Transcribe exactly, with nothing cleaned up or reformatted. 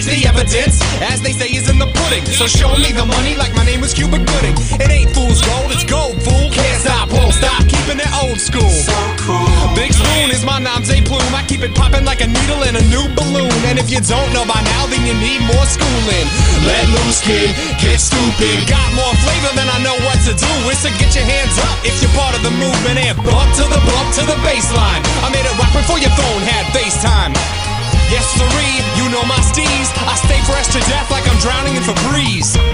Where's the evidence? As they say is in the pudding. So show me the money like my name was Cuba Gooding. It ain't fool's gold, it's gold, fool. Can't stop, won't stop, keeping it old school. So cool. Big Spoon is my nom de plume. I keep it popping like a needle in a new balloon. And if you don't know by now, then you need more schooling. Let loose, kid, get stupid. Got more flavor than I know what to do. It's to get your hands up if you're part of the movement. And bump to the bump to the baseline. I made it rock before your phone had FaceTime. Yes, sirree, you know my steez. I stay fresh to death like I'm drowning in Febreze.